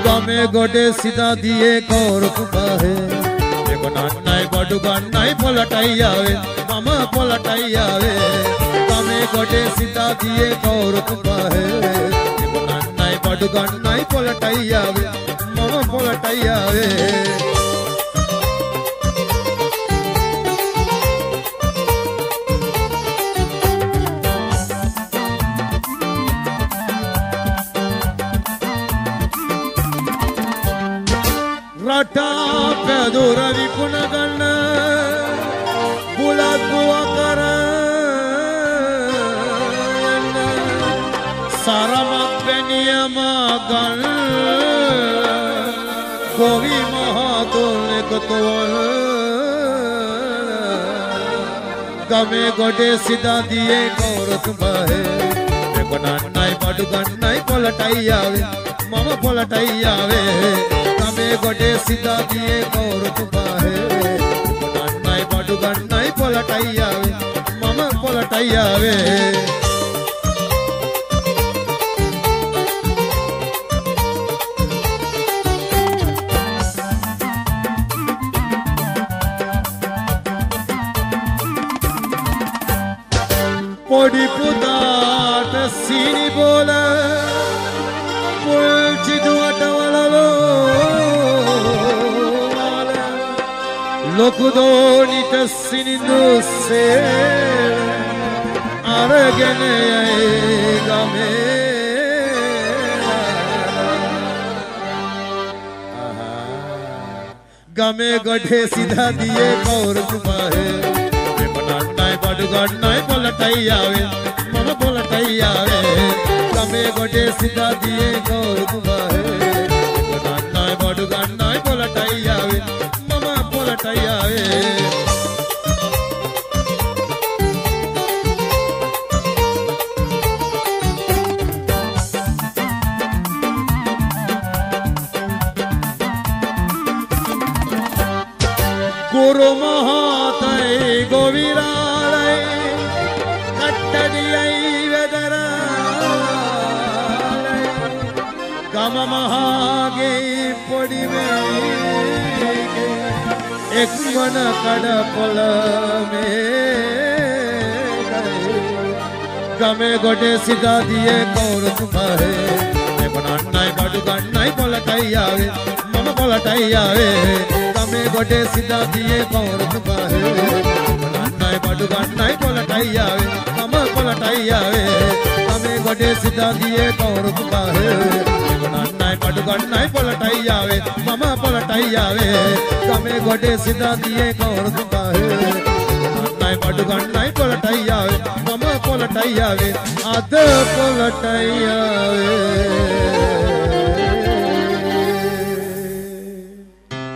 गमे गोटे सीधा दिए कौर कुपाहे देखो नान्नाई बडु गन्नाई पलटाई आवे मामा पलटाई आवे गमे गोटे सीधा दिए कौर कुपाहे देखो नान्नाई बडु गन्नाई पलटाई आवे मामा पलटाई आवे रटा पेदूर विपुन गण बुला बुआ कर सारा मनियम गण गोवी महादोल तो गमे गोटे सीधा दिए गौर तुम्हें देखो नान्नाई बडु गन्नाई पलटाई आवे मामा पलटाई आवे गमे गोटे सीधा दिए गौर तुम्हें नान्नाई बडु गन्नाई पलटाई आवे मामा पलटाई आवे पोड़ी पुदाट सीनी बोला पोल्ची दुआटा वाला लोकुदोनी तस्सीनी नुसे आरगने गमे गमे गढ़े सीधा दिए कौर तुम्हारे नान्नाई बडु गन्नाई पलटाई आवे मामा पलटाई आवे गमे गोटे सीधा दिए गौर तुम्हारे नान्नाई बडु गन्नाई पलटाई आवे मामा पलटाई आवे गुरु महातय गोविरालय कट्टडियै वेदरालय गम महागे पड़ी में एक मन कड़पल में गमे गोटे सीधा दिए कौर तुम्हारे नान्नाई बडु गन्नाई पलटाई आवे मामा पलटाई आवे गमे गोटे सीधा दिए कौर तुम्हारे नान्नाई बडु गन्नाई पलटाई आवे मामा पलटाई आवे गमे गोटे सीधा दिए कौर तुम्हारे नान्नाई बडु गन्नाई पलटाई आवे मामा पलटाई आवे गमे गोटे सीधा दिए कौर तुम्हारे नान्नाई बडु गन्नाई पलटाई आवे मामा पलटाई आवे आध पलटाई आवे